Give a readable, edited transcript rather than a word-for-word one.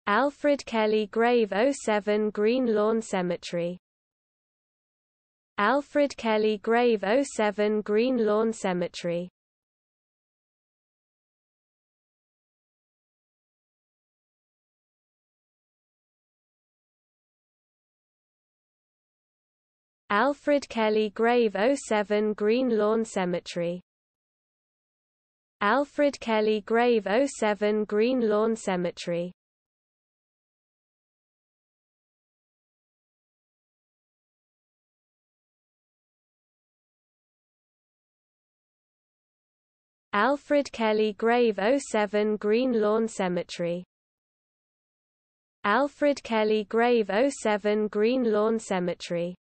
Alfred Kelley Grave 07 Green Lawn Cemetery. Alfred Kelley Grave 07 Green Lawn Cemetery. Alfred Kelley Grave 07 Green Lawn Cemetery. Alfred Kelley Grave 07 Green Lawn Cemetery. Alfred Kelley Grave 07 Green Lawn Cemetery. Alfred Kelley Grave 07 Green Lawn Cemetery.